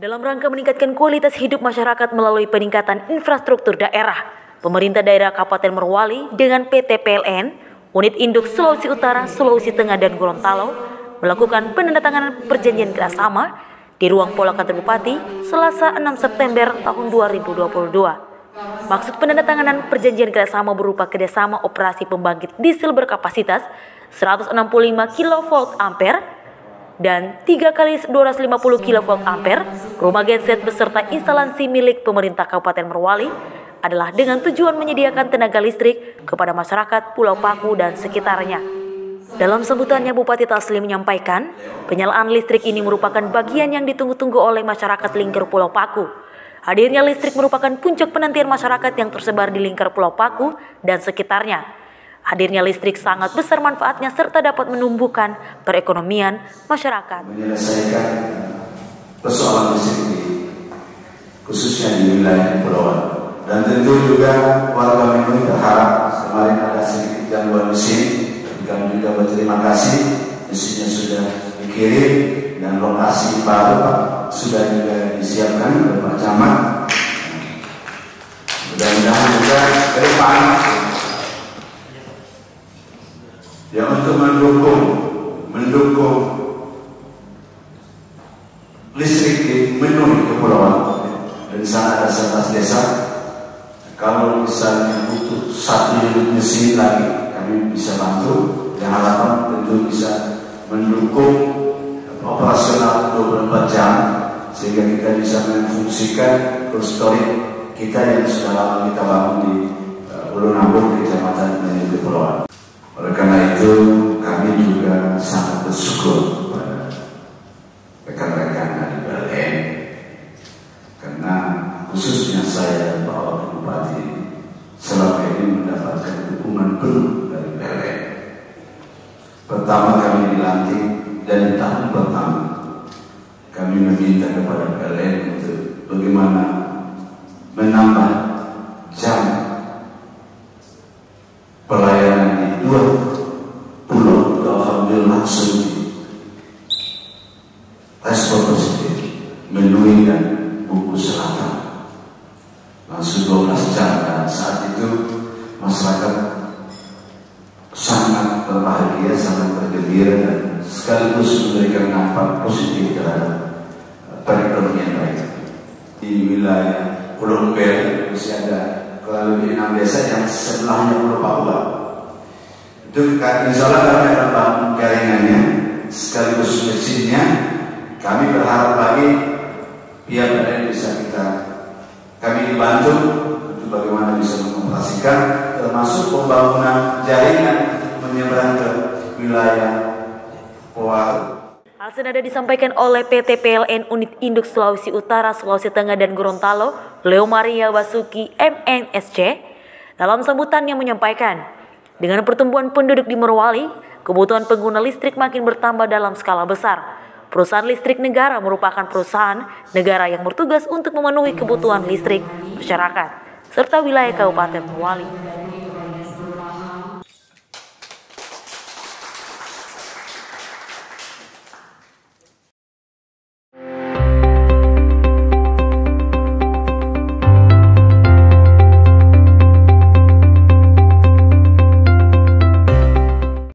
Dalam rangka meningkatkan kualitas hidup masyarakat melalui peningkatan infrastruktur daerah, pemerintah daerah Kabupaten Morowali dengan PT PLN, Unit Induk Sulawesi Utara, Sulawesi Tengah, dan Gorontalo melakukan penandatanganan perjanjian kerjasama di ruang Pola Kantor Bupati Selasa 6 September tahun 2022. Maksud penandatanganan perjanjian kerjasama berupa kerjasama operasi pembangkit diesel berkapasitas 165 kV ampere dan 3 kali 250 kV ampere rumah genset beserta instalasi milik pemerintah Kabupaten Morowali adalah dengan tujuan menyediakan tenaga listrik kepada masyarakat Pulau Paku dan sekitarnya. Dalam sambutannya, Bupati Taslim menyampaikan penyalaan listrik ini merupakan bagian yang ditunggu-tunggu oleh masyarakat lingkar Pulau Paku. Hadirnya listrik merupakan puncak penantian masyarakat yang tersebar di lingkar Pulau Paku dan sekitarnya. Hadirnya listrik sangat besar manfaatnya serta dapat menumbuhkan perekonomian masyarakat. Menyelesaikan persoalan listrik khususnya di wilayah kepulauan. Dan tentu juga warga Menoy berharap kemarin ada sedikit gangguan mesin. Kami juga berterima kasih, mesinnya sudah dikirim dan lokasi baru sudah juga disiapkan oleh Pak Camat. Mudah-mudahan juga ke depan yang untuk mendukung listrik di Menoy kepulauan dan di sana ada 11 desa. Kalau misalnya butuh 1 unit mesin lagi, kami bisa bantu. Dan harapan tentu bisa mendukung operasional 24 jam sehingga kita bisa memfungsikan story kita yang sudah lama kita bangun di Pulau Nambung, Kecamatan Menoy Kepulauan. Oleh karena itu kami juga sangat bersyukur kepada rekan-rekan dari PLN karena khususnya saya Pak Wakil Bupati selama ini mendapatkan dukungan penuh dari PLN. Pertama kami dilantik dan tahun pertama kami meminta kepada PLN untuk bagaimana menambah jam pelayanan di 2 pulau. Alhamdulillah langsung respon positif. Menoy dan Buku Selatan langsung 12 jam, dan saat itu masyarakat sangat berbahagia, sangat bergembira dan sekaligus memberikan dampak positif terhadap perekonomian mereka. Di wilayah Pulau Umbel masih ada kurang lebih 6 desa yang sebelahnya Pulau Papua. Itu insya Allah kami akan bangun jaringannya sekaligus mesinnya. Kami berharap lagi pihak PLN bisa kami dibantu untuk bagaimana bisa mengoperasikan, termasuk pembangunan jaringan menyeberang ke wilayah Poaru. Hal senada disampaikan oleh PT PLN Unit Induk Sulawesi Utara, Sulawesi Tengah, dan Gorontalo, Leo Maria Basuki MNSC. Dalam sambutannya menyampaikan, dengan pertumbuhan penduduk di Morowali, kebutuhan pengguna listrik makin bertambah dalam skala besar. Perusahaan listrik negara merupakan perusahaan negara yang bertugas untuk memenuhi kebutuhan listrik masyarakat serta wilayah Kabupaten Morowali.